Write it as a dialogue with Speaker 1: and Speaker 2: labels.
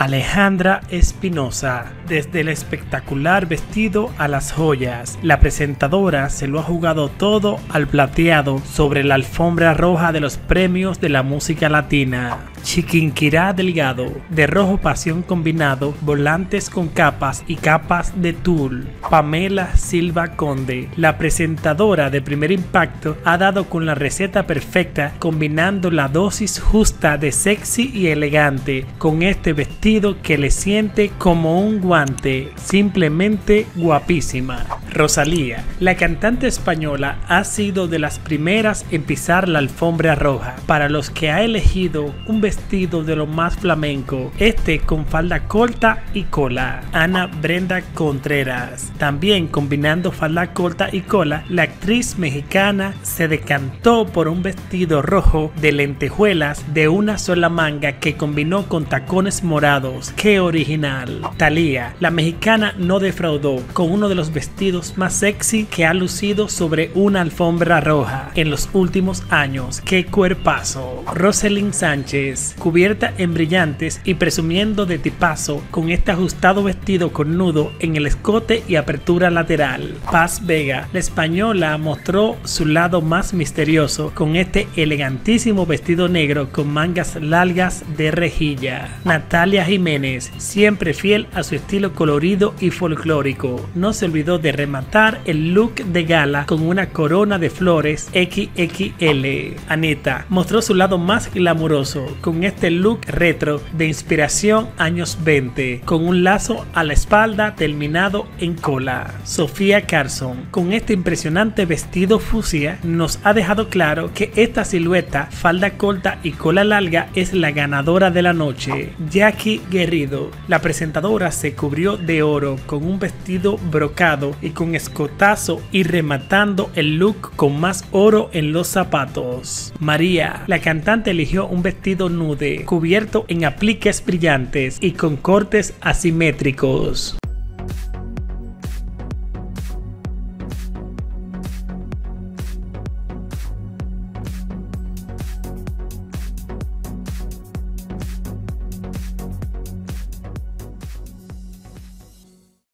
Speaker 1: Alejandra Espinosa. Desde el espectacular vestido a las joyas, la presentadora se lo ha jugado todo al plateado sobre la alfombra roja de los premios de la música latina. Chiquinquirá Delgado, de rojo pasión combinado, volantes con capas y capas de tul. Pamela Silva Conde, la presentadora de Primer Impacto, ha dado con la receta perfecta, combinando la dosis justa de sexy y elegante con este vestido que le siente como un guante, simplemente guapísima. Rosalía, la cantante española, ha sido de las primeras en pisar la alfombra roja, para los que ha elegido un vestido de lo más flamenco, este con falda corta y cola. Ana Brenda Contreras, también combinando falda corta y cola, la actriz mexicana se decantó por un vestido rojo de lentejuelas de una sola manga que combinó con tacones morados. ¡Qué original! Thalía, la mexicana, no defraudó con uno de los vestidos más sexy que ha lucido sobre una alfombra roja en los últimos años. ¡Qué cuerpazo! Roselyn Sánchez, cubierta en brillantes y presumiendo de tipazo con este ajustado vestido con nudo en el escote y apertura lateral. Paz Vega, la española, mostró su lado más misterioso con este elegantísimo vestido negro con mangas largas de rejilla. Natalia Jiménez, siempre fiel a su estilo colorido y folclórico, no se olvidó de rematar el look de gala con una corona de flores XXL. Anita mostró su lado más glamuroso con este look retro de inspiración años 20, con un lazo a la espalda terminado en cola. Sofía Carson, con este impresionante vestido fucsia, nos ha dejado claro que esta silueta, falda corta y cola larga, es la ganadora de la noche. Jackie Guerrido, la presentadora, se cubrió de oro con un vestido brocado y con escotazo y rematando el look con más oro en los zapatos. María, la cantante, eligió un vestido nude cubierto en apliques brillantes y con cortes asimétricos.